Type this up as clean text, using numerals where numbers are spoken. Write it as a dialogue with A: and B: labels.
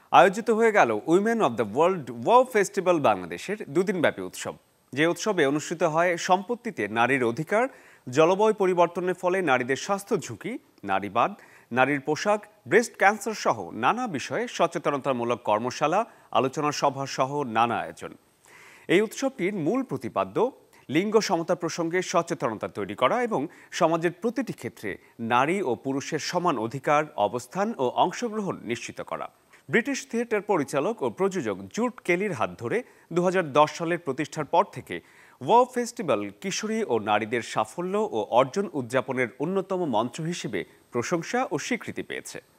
A: আয়োজিত হয়ে গেল উইমেন অব দ্য ওয়ার্ল্ড ওয়াও ফেস্টিভ্যাল বাংলাদেশের দুদিনব্যাপী উৎসব। যে উৎসবে অনুষ্ঠিত হয় সম্পত্তিতে নারীর অধিকার, জলবায়ু পরিবর্তনের ফলে নারীদের স্বাস্থ্য ঝুঁকি, নারীবাদ, নারীর পোশাক, ব্রেস্ট ক্যান্সার সহ নানা বিষয়ে সচেতনতামূলক কর্মশালা, আলোচনা সভা সহ নানা আয়োজন। এই উৎসবটির মূল প্রতিপাদ্য লিঙ্গ সমতা প্রসঙ্গে সচেতনতা তৈরি করা এবং সমাজের প্রতিটি ক্ষেত্রে নারী ও পুরুষের সমান অধিকার, অবস্থান ও অংশগ্রহণ নিশ্চিত করা। ব্রিটিশ থিয়েটার পরিচালক ও প্রযোজক জুড কেলির হাত ধরে 2010 সালের প্রতিষ্ঠার পর থেকে ওয়াও ফেস্টিভ্যাল কিশোরী ও নারীদের সাফল্য ও অর্জন উদযাপনের অন্যতম মঞ্চ হিসেবে প্রশংসা ও স্বীকৃতি পেয়েছে।